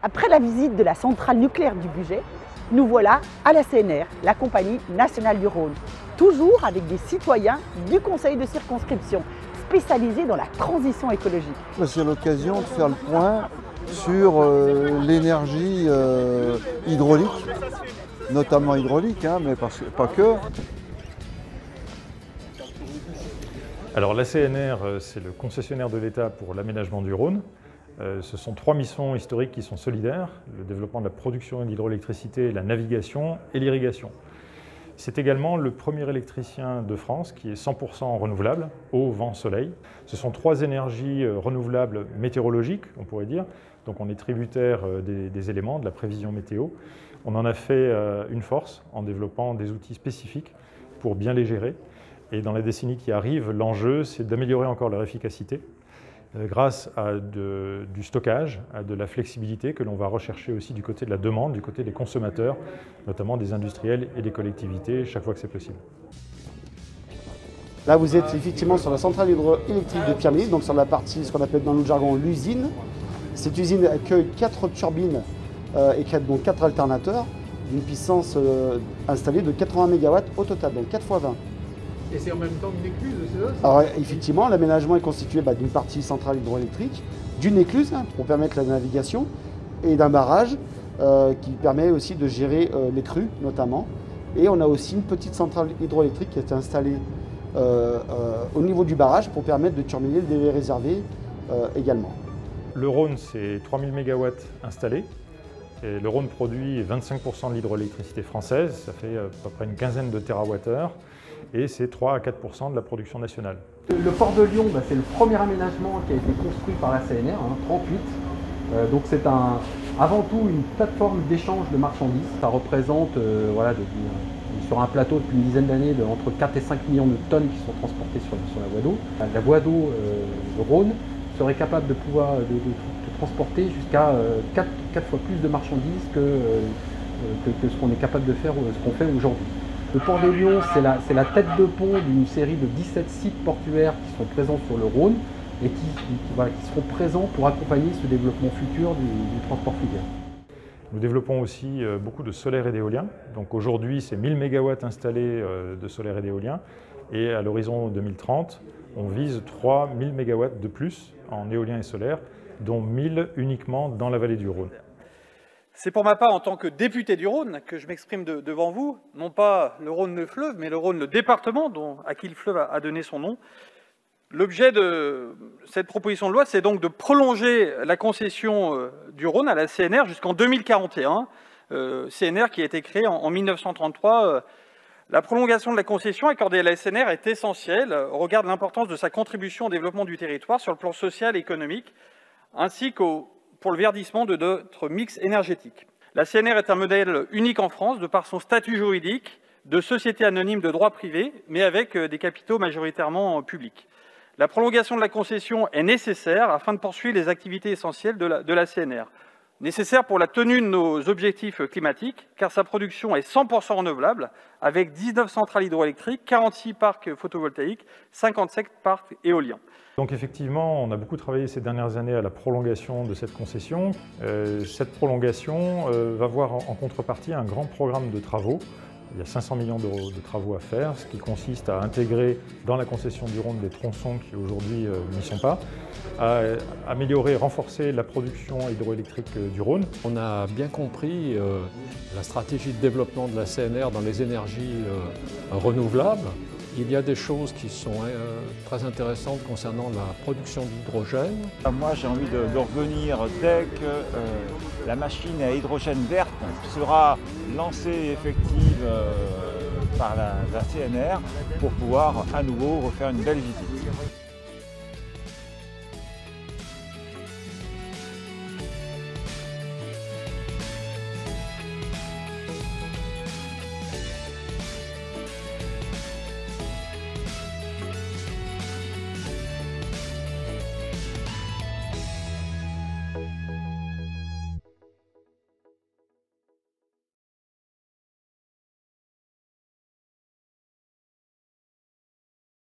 Après la visite de la centrale nucléaire du Bugey, nous voilà à la CNR, la Compagnie nationale du Rhône, toujours avec des citoyens du conseil de circonscription spécialisés dans la transition écologique. C'est l'occasion de faire le point sur l'énergie hydraulique, notamment hydraulique, hein, mais pas que. Alors la CNR, c'est le concessionnaire de l'État pour l'aménagement du Rhône. Ce sont 3 missions historiques qui sont solidaires, le développement de la production d'hydroélectricité, la navigation et l'irrigation. C'est également le premier électricien de France qui est 100% renouvelable, eau, vent, soleil. Ce sont 3 énergies renouvelables météorologiques, on pourrait dire. Donc on est tributaire des éléments, de la prévision météo. On en a fait une force en développant des outils spécifiques pour bien les gérer. Et dans la décennie qui arrive, l'enjeu, c'est d'améliorer encore leur efficacité grâce à du stockage, à de la flexibilité que l'on va rechercher aussi du côté de la demande, du côté des consommateurs, notamment des industriels et des collectivités, chaque fois que c'est possible. Là, vous êtes effectivement sur la centrale hydroélectrique de Pierre-Ménil, donc sur la partie, ce qu'on appelle dans notre jargon, l'usine. Cette usine accueille 4 turbines et donc 4 alternateurs d'une puissance installée de 80 MW au total, donc 4 x 20. Et c'est en même temps une écluse, c'est ça? Alors effectivement, l'aménagement est constitué d'une partie centrale hydroélectrique, d'une écluse pour permettre la navigation et d'un barrage qui permet aussi de gérer les crues notamment. Et on a aussi une petite centrale hydroélectrique qui est installée au niveau du barrage pour permettre de terminer le délai réservé également. Le Rhône, c'est 3000 MW installés. Et le Rhône produit 25% de l'hydroélectricité française, ça fait à peu près une quinzaine de TWh. Et c'est 3 à 4% de la production nationale. Le port de Lyon, c'est le premier aménagement qui a été construit par la CNR, 38. Donc c'est avant tout une plateforme d'échange de marchandises. Ça représente, sur un plateau depuis une dizaine d'années, entre 4 et 5 millions de tonnes qui sont transportées sur la voie d'eau. La voie d'eau de Rhône serait capable de transporter jusqu'à 4 fois plus de marchandises que ce qu'on est capable de faire, ce qu'on fait aujourd'hui. Le port de Lyon, c'est la tête de pont d'une série de 17 sites portuaires qui sont présents sur le Rhône et qui seront présents pour accompagner ce développement futur du transport fluvial. Nous développons aussi beaucoup de solaire et d'éolien. Donc aujourd'hui, c'est 1000 MW installés de solaire et d'éolien. Et à l'horizon 2030, on vise 3000 MW de plus en éolien et solaire, dont 1000 uniquement dans la vallée du Rhône. C'est pour ma part, en tant que député du Rhône, que je m'exprime devant vous, non pas le Rhône le fleuve, mais le Rhône le département, à qui le fleuve a donné son nom. L'objet de cette proposition de loi, c'est donc de prolonger la concession du Rhône à la CNR jusqu'en 2041, CNR qui a été créée en 1933. La prolongation de la concession accordée à la CNR est essentielle au regard de l'importance de sa contribution au développement du territoire sur le plan social et économique, ainsi pour le verdissement de notre mix énergétique. La CNR est un modèle unique en France de par son statut juridique de société anonyme de droit privé, mais avec des capitaux majoritairement publics. La prolongation de la concession est nécessaire afin de poursuivre les activités essentielles de la CNR. Nécessaire pour la tenue de nos objectifs climatiques, car sa production est 100% renouvelable, avec 19 centrales hydroélectriques, 46 parcs photovoltaïques, 57 parcs éoliens. Donc effectivement, on a beaucoup travaillé ces dernières années à la prolongation de cette concession. Cette prolongation va voir en contrepartie un grand programme de travaux. Il y a 500 millions d'euros de travaux à faire, ce qui consiste à intégrer dans la concession du Rhône des tronçons qui aujourd'hui n'y sont pas, à améliorer, renforcer la production hydroélectrique du Rhône. On a bien compris la stratégie de développement de la CNR dans les énergies renouvelables. Il y a des choses qui sont très intéressantes concernant la production d'hydrogène. Moi, j'ai envie de revenir dès que la machine à hydrogène verte sera lancée et effective par la CNR pour pouvoir à nouveau refaire une belle visite.